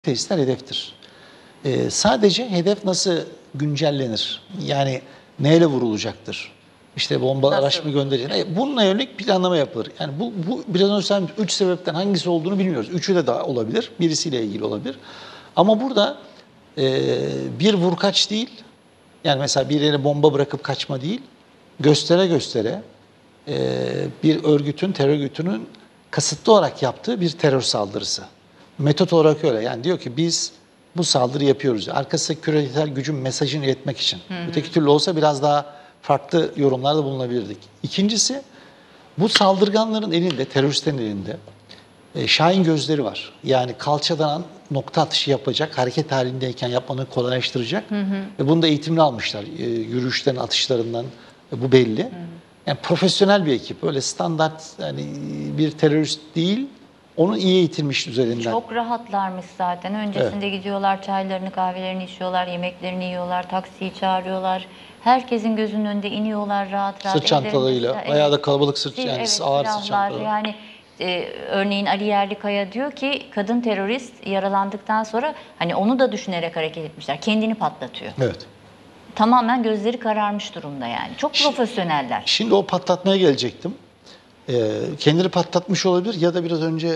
Testler hedeftir. Sadece hedef nasıl güncellenir? Yani neyle vurulacaktır? İşte bombalar araç mı gönderecek? Bununla yönelik planlama yapılır. Yani bu biraz önce söylediğim 3 sebepten hangisi olduğunu bilmiyoruz. Üçü de daha olabilir. Birisiyle ilgili olabilir. Ama burada bir vurkaç değil. Yani mesela bir yere bomba bırakıp kaçma değil. Göstere göstere bir örgütün, terör örgütünün kasıtlı olarak yaptığı bir terör saldırısı. Metot olarak öyle. Yani diyor ki biz bu saldırı yapıyoruz. Arkası küresel gücün mesajını iletmek için. Öteki türlü olsa biraz daha farklı yorumlarda bulunabilirdik. İkincisi, bu saldırganların elinde, teröristlerin elinde şahin gözleri var. Yani kalçadan nokta atışı yapacak, hareket halindeyken yapmanı kolaylaştıracak. Ve bunu da eğitimini almışlar. Yürüyüşlerin, atışlarından bu belli. Yani profesyonel bir ekip. Öyle standart yani bir terörist değil. Onun iyi eğitilmiş üzerinden. Çok rahatlarmış zaten. Öncesinde gidiyorlar, çaylarını, kahvelerini içiyorlar, yemeklerini yiyorlar, taksiyi çağırıyorlar. Herkesin gözünün önünde iniyorlar rahat rahat. Sırt çantalarıyla, bayağı da kalabalık sırt, yani ağır sırt çantaları. Yani örneğin Ali Yerlikaya diyor ki kadın terörist yaralandıktan sonra hani onu da düşünerek hareket etmişler. Kendini patlatıyor. Evet. Tamamen gözleri kararmış durumda yani. Çok profesyoneller. Şimdi o patlatmaya gelecektim. Kendini patlatmış olabilir ya da biraz önce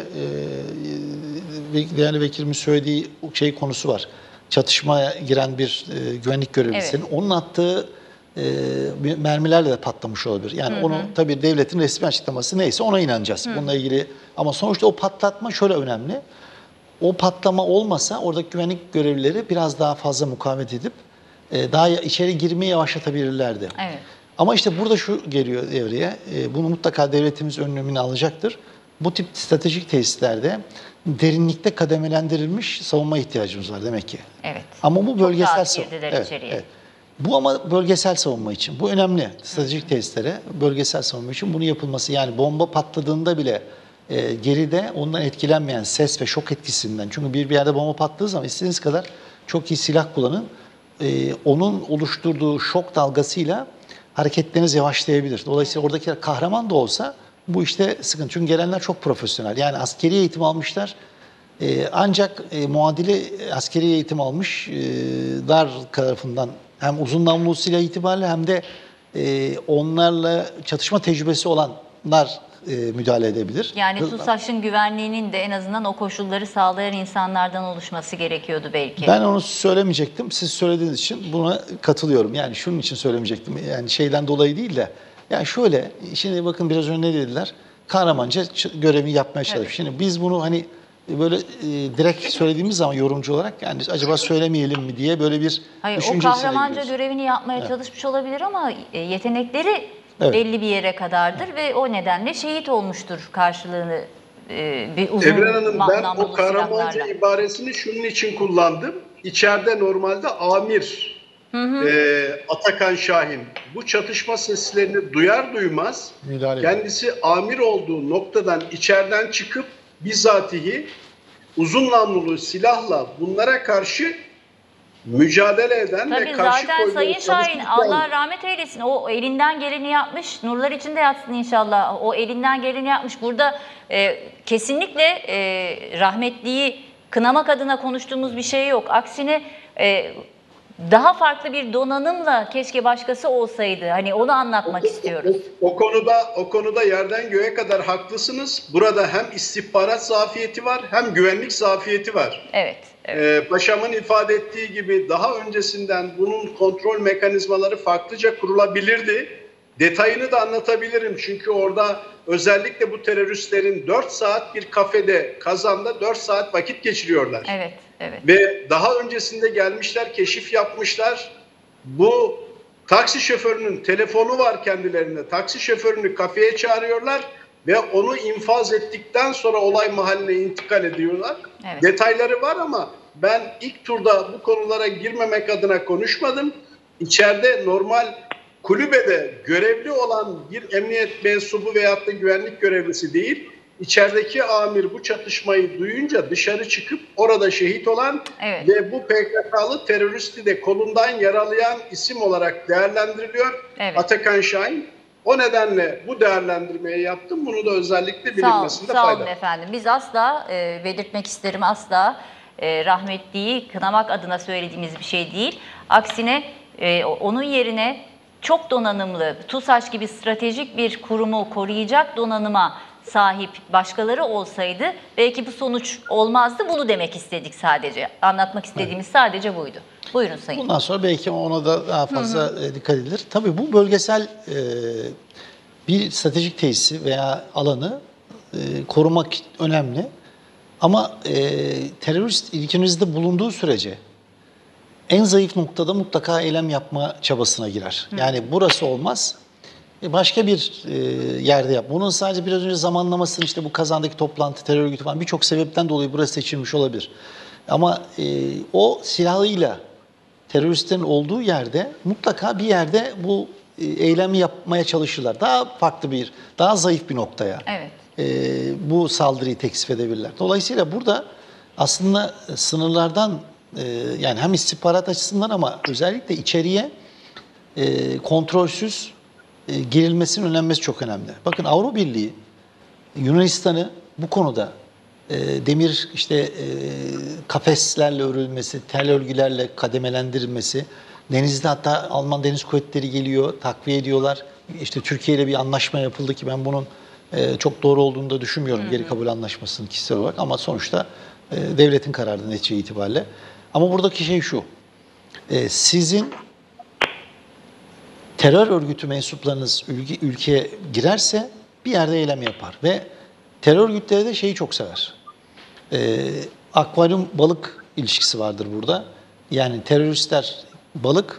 değerli vekilimin söylediği şey konusu var. Çatışmaya giren bir güvenlik görevlisinin onun attığı mermilerle de patlamış olabilir. Yani onu tabii devletin resmi açıklaması neyse ona inanacağız. Bununla ilgili ama sonuçta o patlatma şöyle önemli. O patlama olmasa oradaki güvenlik görevlileri biraz daha fazla mukavemet edip daha içeri girmeyi yavaşlatabilirlerdi. Evet. Ama işte burada şu geliyor devreye, bunu mutlaka devletimiz önlemini alacaktır. Bu tip stratejik tesislerde derinlikte kademelendirilmiş savunma ihtiyacımız var demek ki. Evet. Ama bu bölgesel savunma. Evet. Bu ama bölgesel savunma için. Bu önemli. Stratejik tesislere bölgesel savunma için bunu yapılması. Yani bomba patladığında bile geride ondan etkilenmeyen ses ve şok etkisinden. Çünkü bir yerde bomba patladığı zaman istediğiniz kadar çok iyi silah kullanın. Onun oluşturduğu şok dalgasıyla hareketleriniz yavaşlayabilir. Dolayısıyla oradaki kahraman da olsa bu işte sıkıntı. Çünkü gelenler çok profesyonel. Yani askeri eğitim almışlar. Ancak muadili askeri eğitim almışlar tarafından hem uzun namlulu silah itibariyle hem de onlarla çatışma tecrübesi olanlar müdahale edebilir. Yani TUSAŞ'ın güvenliğinin de en azından o koşulları sağlayan insanlardan oluşması gerekiyordu belki. Ben onu söylemeyecektim. Siz söylediğiniz için buna katılıyorum. Yani şunun için söylemeyecektim. Yani şeyden dolayı değil de. Yani şöyle, şimdi bakın biraz önce ne dediler? Kahramanca görevini yapmaya çalışıyor. Evet. Şimdi biz bunu hani böyle direkt söylediğimiz zaman yorumcu olarak yani acaba söylemeyelim mi diye böyle bir düşüncesiyle o kahramanca görevini yapmaya çalışmış olabilir ama yetenekleri belli bir yere kadardır ve o nedenle şehit olmuştur karşılığını bir uzun Evren Hanım, ben o kahramanca silahlarla. ibaresini şunun için kullandım. İçeride normalde amir Atakan Şahin bu çatışma seslerini duyar duymaz kendisi amir olduğu noktadan içeriden çıkıp bizatihi uzun namlulu silahla bunlara karşı mücadele eden ve karşı zaten Sayın Şahin Allah rahmet eylesin o elinden geleni yapmış. Nurlar içinde yatsın inşallah. O elinden geleni yapmış. Burada kesinlikle rahmetliyi kınamak adına konuştuğumuz bir şey yok. Aksine daha farklı bir donanımla keşke başkası olsaydı. Hani onu anlatmak istiyoruz. O konuda yerden göğe kadar haklısınız. Burada hem istihbarat zafiyeti var hem güvenlik zafiyeti var. Evet. Evet. Paşamın ifade ettiği gibi daha öncesinden bunun kontrol mekanizmaları farklıca kurulabilirdi. Detayını da anlatabilirim. Çünkü orada özellikle bu teröristlerin 4 saat bir kafede, Kazan'da 4 saat vakit geçiriyorlar. Evet, evet. Ve daha öncesinde gelmişler, keşif yapmışlar. Bu taksi şoförünün telefonu var kendilerinde. Taksi şoförünü kafeye çağırıyorlar ve onu infaz ettikten sonra olay mahalline intikal ediyorlar. Evet. Detayları var ama ben ilk turda bu konulara girmemek adına konuşmadım. İçeride normal kulübede görevli olan bir emniyet mensubu veyahut da güvenlik görevlisi değil, İçerideki amir bu çatışmayı duyunca dışarı çıkıp orada şehit olan ve bu PKK'lı teröristi de kolundan yaralayan isim olarak değerlendiriliyor. Atakan Şahin. O nedenle bu değerlendirmeyi yaptım. Bunu da özellikle bilinmesinde fayda var. Sağ olun efendim. Biz asla belirtmek isterim asla rahmetliyi kınamak adına söylediğimiz bir şey değil. Aksine onun yerine çok donanımlı, TUSAŞ gibi stratejik bir kurumu koruyacak donanıma sahip başkaları olsaydı belki bu sonuç olmazdı. Bunu demek istedik sadece. Anlatmak istediğimiz sadece buydu. Buyurun Sayın. Bundan sonra belki ona da daha fazla dikkat edilir. Tabii bu bölgesel bir stratejik tesisi veya alanı korumak önemli. Ama terörist ilkinizde bulunduğu sürece en zayıf noktada mutlaka eylem yapma çabasına girer. Yani burası olmaz, başka bir yerde yap. Bunun sadece biraz önce zamanlamasını, işte bu Kazan'daki toplantı, terör örgütü falan birçok sebepten dolayı burası seçilmiş olabilir. Ama o silahıyla teröristlerin olduğu yerde mutlaka bir yerde bu eylemi yapmaya çalışırlar. Daha farklı bir, daha zayıf bir noktaya Evet. bu saldırıyı teksif edebilirler. Dolayısıyla burada aslında sınırlardan yani hem istihbarat açısından ama özellikle içeriye kontrolsüz girilmesinin önlenmesi çok önemli. Bakın Avrupa Birliği Yunanistan'ı bu konuda demir kafeslerle örülmesi, tel örgülerle kademelendirilmesi, denizde hatta Alman Deniz Kuvvetleri geliyor, takviye ediyorlar. İşte Türkiye ile bir anlaşma yapıldı ki ben bunun çok doğru olduğunu da düşünmüyorum, geri kabul anlaşmasının kişisel olarak, ama sonuçta devletin kararı netice itibariyle. Ama buradaki şey şu, sizin terör örgütü mensuplarınız ülkeye girerse bir yerde eylem yapar ve terör örgütleri de şeyi çok sever. Akvaryum balık ilişkisi vardır burada. Yani teröristler balık,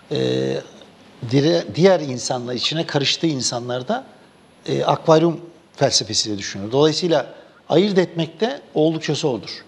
diğer insanlar, içine karıştığı insanlar da akvaryum felsefesiyle düşünüyor. Dolayısıyla ayırt etmekte oldukça zordur.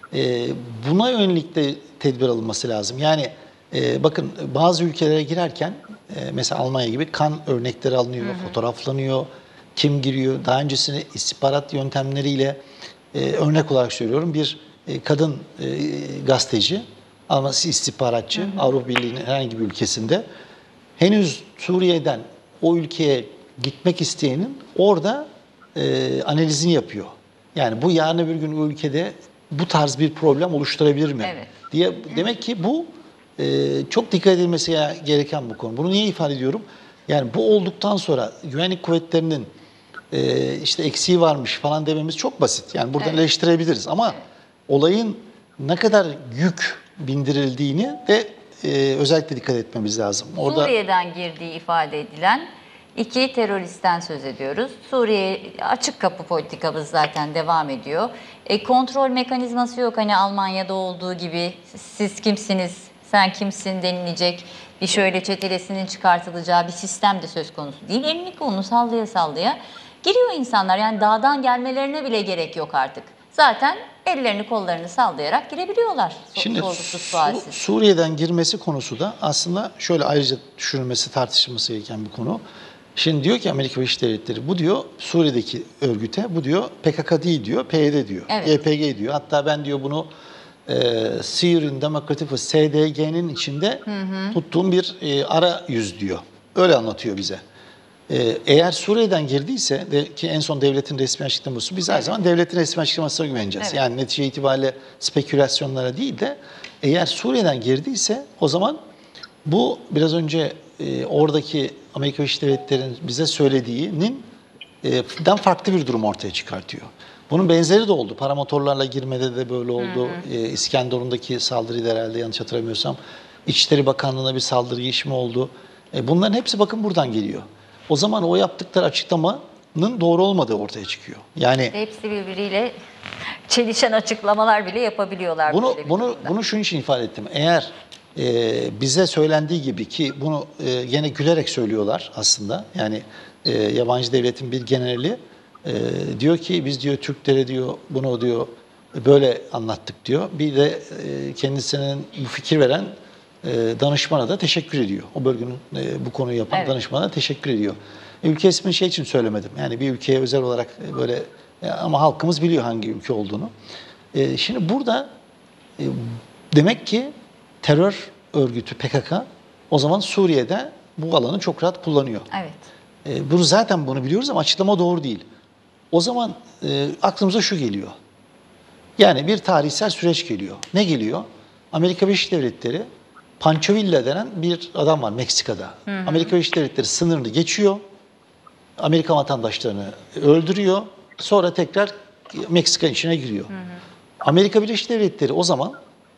Buna yönelik de tedbir alınması lazım. Yani bakın bazı ülkelere girerken mesela Almanya gibi kan örnekleri alınıyor, fotoğraflanıyor, kim giriyor. Daha öncesinde istihbarat yöntemleriyle örnek olarak söylüyorum, bir kadın gazeteci ama istihbaratçı Avrupa Birliği'nin herhangi bir ülkesinde henüz Suriye'den o ülkeye gitmek isteyenin orada analizini yapıyor. Yani bu yarın öbür gün o ülkede bu tarz bir problem oluşturabilir mi? Evet. Diye, demek ki bu çok dikkat edilmesi gereken bu konu. Bunu niye ifade ediyorum? Yani bu olduktan sonra güvenlik kuvvetlerinin işte eksiği varmış falan dememiz çok basit. Yani buradan eleştirebiliriz ama olayın ne kadar yük bindirildiğini de özellikle dikkat etmemiz lazım. Orada Suriye'den girdiği ifade edilen 2 teröristten söz ediyoruz. Suriye açık kapı politikamız zaten devam ediyor. Kontrol mekanizması yok, hani Almanya'da olduğu gibi siz kimsiniz, sen kimsin denilecek, bir şöyle çetelesinin çıkartılacağı bir sistem de söz konusu değil. Elini kolunu sallaya sallaya giriyor insanlar. Yani dağdan gelmelerine bile gerek yok artık. Zaten ellerini kollarını sallayarak girebiliyorlar. Şimdi Sorgusuz sualsiz. Suriye'den girmesi konusu da aslında şöyle ayrıca düşünülmesi, tartışılması gereken bir konu. Şimdi diyor ki Amerika Birleşik Devletleri, bu diyor Suriye'deki örgüte, bu diyor PKK değil diyor, PYD diyor, Evet. YPG diyor. Hatta ben diyor bunu Syrian Democratic Force, SDG'nin içinde tuttuğum bir ara yüz diyor. Öyle anlatıyor bize. Eğer Suriye'den girdiyse ki en son devletin resmi açıklaması, biz her zaman devletin resmi açıklamasına güveneceğiz. Evet. Yani netice itibariyle spekülasyonlara değil de eğer Suriye'den girdiyse o zaman bu biraz önce oradaki Amerika Birleşik Devletleri'nin bize söylediğinin den farklı bir durum ortaya çıkartıyor. Bunun benzeri de oldu. Paramotorlarla girmede de böyle oldu. İskenderun'daki saldırıydı herhalde, yanlış hatırlamıyorsam. İçişleri Bakanlığı'na bir saldırı girişimi oldu. Bunların hepsi bakın buradan geliyor. O zaman o yaptıkları açıklamanın doğru olmadığı ortaya çıkıyor. Yani Hepsi birbiriyle çelişen açıklamalar bile yapabiliyorlar. bunu şunun için ifade ettim. Eğer bize söylendiği gibi, ki bunu gene gülerek söylüyorlar aslında. Yani yabancı devletin bir generali diyor ki biz diyor Türklere diyor bunu diyor böyle anlattık diyor. Bir de kendisinin bu fikir veren danışmana da teşekkür ediyor. O bölgenin bu konuyu yapan danışmana teşekkür ediyor. Ülke ismini şey için söylemedim. Yani bir ülkeye özel olarak böyle ama halkımız biliyor hangi ülke olduğunu. Şimdi burada demek ki terör örgütü PKK o zaman Suriye'de bu alanı çok rahat kullanıyor. Evet. Bunu zaten bunu biliyoruz ama açıklama doğru değil. O zaman aklımıza şu geliyor. Yani bir tarihsel süreç geliyor. Ne geliyor? Amerika Birleşik Devletleri, Pancho Villa denen bir adam var Meksika'da. Amerika Birleşik Devletleri sınırını geçiyor. Amerika vatandaşlarını öldürüyor. Sonra tekrar Meksika içine giriyor. Amerika Birleşik Devletleri o zaman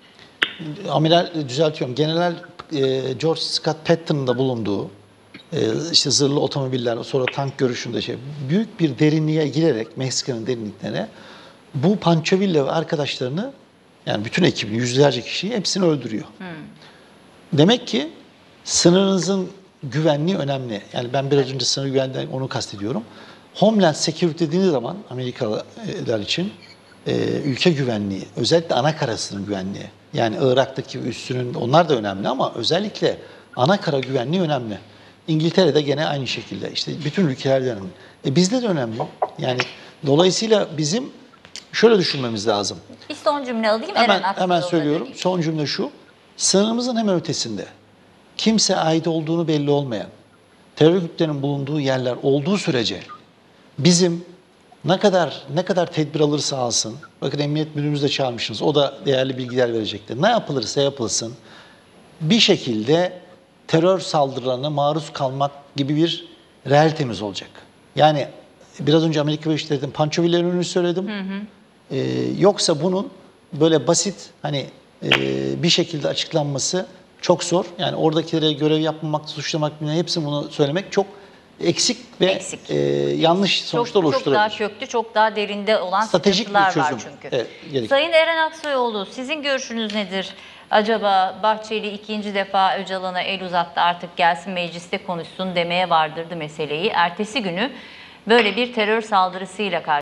General George Scott Patton'ın da bulunduğu işte zırhlı otomobiller, sonra tank görüşünde büyük bir derinliğe girerek Meksika'nın derinliklerine bu Pancho Villa ve arkadaşlarını, yani bütün ekibini, yüzlerce kişiyi hepsini öldürüyor. Demek ki sınırınızın güvenliği önemli. Yani ben biraz önce sınır güvenliğinden onu kastediyorum. Homeland Security dediğiniz zaman Amerikalılar için ülke güvenliği, özellikle ana kara sınır güvenliği. Yani Irak'taki üssünün, onlar da önemli ama özellikle ana kara güvenliği önemli. İngiltere'de gene aynı şekilde. İşte bütün ülkelerde önemli. Bizde de önemli. Yani dolayısıyla bizim şöyle düşünmemiz lazım. Bir son cümle alayım. Eren Aksoy'a Hemen söylüyorum. döneyim. Son cümle şu. Sınırımızın hemen ötesinde kimse ait olduğunu belli olmayan terör örgütlerinin bulunduğu yerler olduğu sürece bizim ne kadar tedbir alırsa alsın, bakın emniyet müdürümüzü de çağırmışsınız, o da değerli bilgiler verecektir. Ne yapılırsa yapılsın bir şekilde terör saldırılarına maruz kalmak gibi bir realitemiz olacak. Yani biraz önce Amerika Birleşik Devletleri'nin Pancho Villa'nın önünü söyledim. Yoksa bunun böyle basit bir şekilde açıklanması çok zor. Yani oradakilere görev yapmamak, suçlamak, hepsini bunu söylemek çok eksik ve yanlış sonuçlar oluşturabilir. Çok daha köklü, çok daha derinde olan stratejik bir sıkıntılar çözüm. var çünkü. Evet, Sayın Eren Aksoyoğlu, sizin görüşünüz nedir? Acaba Bahçeli ikinci defa Öcalan'a el uzattı, artık gelsin mecliste konuşsun demeye vardırdı meseleyi. Ertesi günü böyle bir terör saldırısıyla